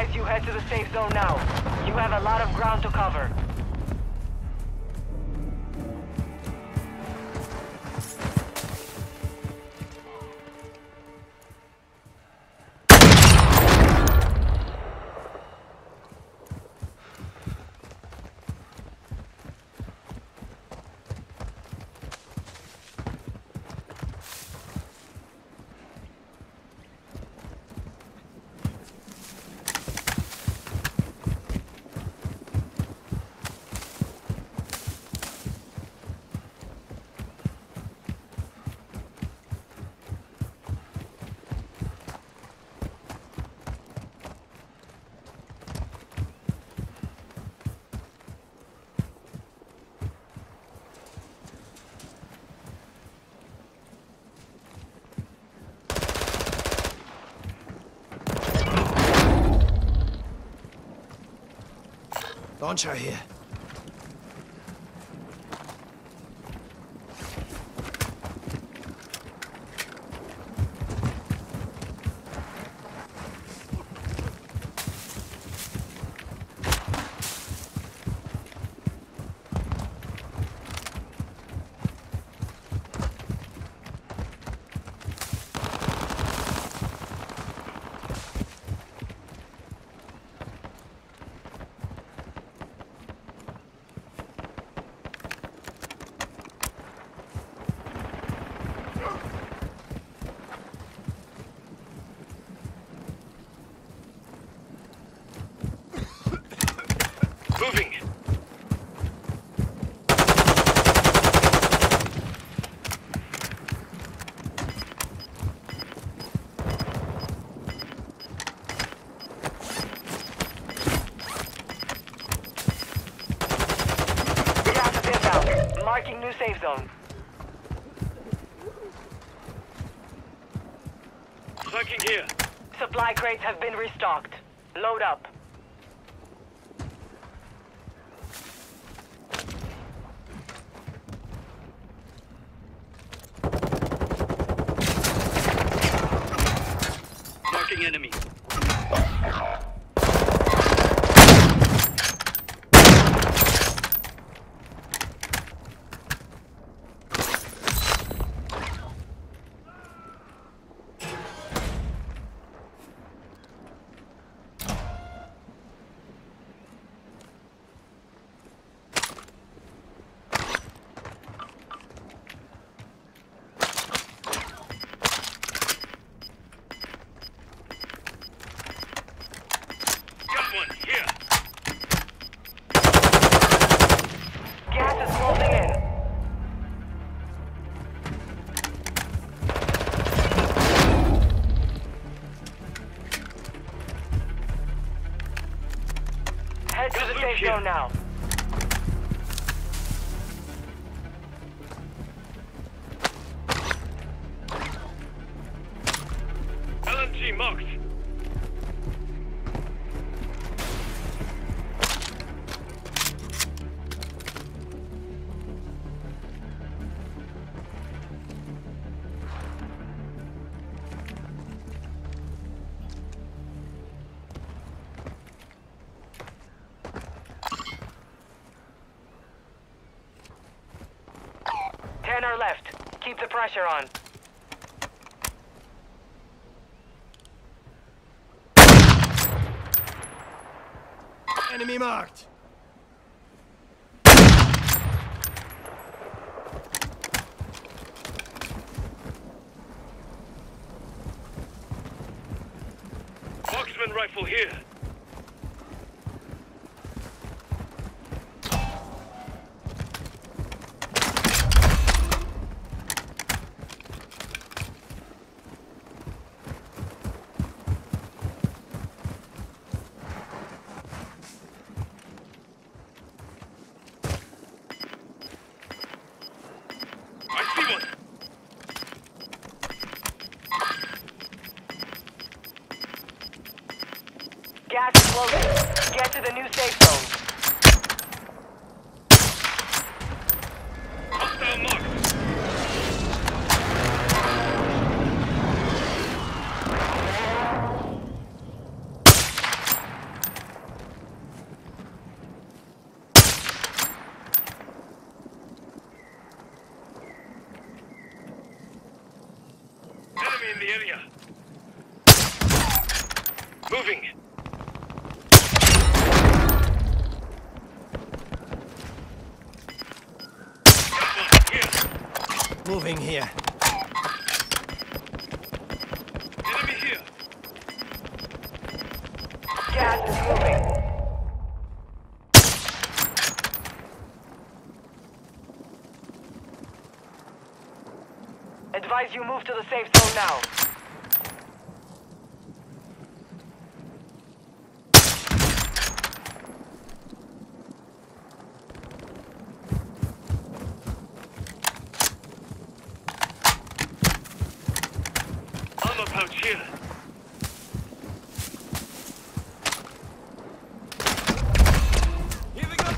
advise you head to the safe zone now. You have a lot of ground to cover. Launcher here. Moving! Gas is inbound. Marking new safe zone. Tracking here. Supply crates have been restocked. Load up. Marking enemy. Got one here. Gas is closing in. Head to the safe zone now. LMG marked. Ten are left. Keep the pressure on. Enemy marked. Marksman rifle here. I see one. Gas is closing. Get to the new safe zone. Hostile marked. Moving. Here. Moving here. Enemy here. Gas is moving. Advise you move to the safe zone now. Armor pouch here. Here we go.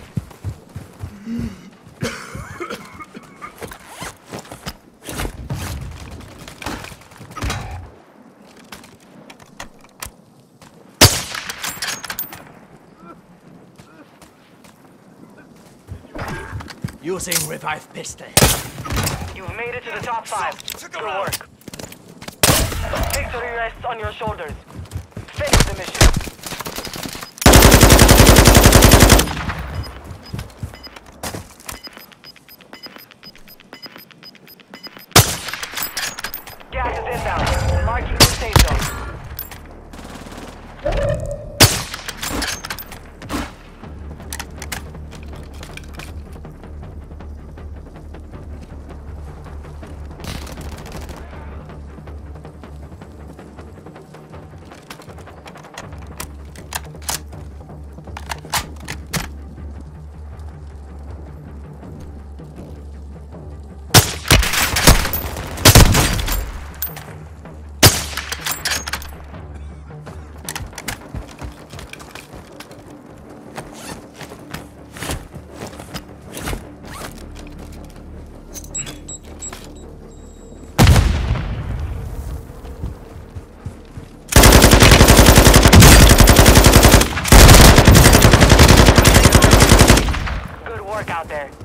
Using revive pistol. You've made it to the top 5. Good work. Victory rests on your shoulders. Finish the mission. Gas is inbound. Marking new safe zone. Good work out there.